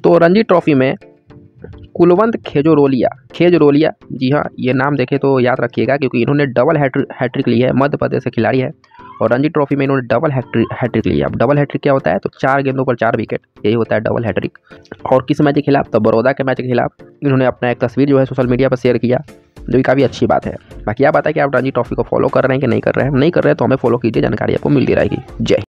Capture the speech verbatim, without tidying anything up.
तो रणजी ट्रॉफी में कुलवंत खेजोरोलिया खेजरोलिया जी हाँ, ये नाम देखे तो याद रखिएगा क्योंकि इन्होंने डबल हैट्रिक ली है, मध्य प्रदेश से खिलाड़ी है और रणजी ट्रॉफी में इन्होंने डबल हैट्रिक हैट्रिक ली है। अब डबल हैट्रिक क्या होता है, तो चार गेंदों पर चार विकेट, यही होता है डबल हैट्रिक। और किस मैच के खिलाफ, तो बड़ौदा के मैच के खिलाफ इन्होंने अपना एक तस्वीर जो है सोशल मीडिया पर शेयर किया, जो कि काफ़ी अच्छी बात है। बाकी आप बताएं कि आप रणजी ट्रॉफी को फॉलो कर रहे हैं कि नहीं कर रहे हैं, नहीं कर रहे हैं तो हमें फॉलो कीजिए, जानकारी आपको मिलती रहेगी। जय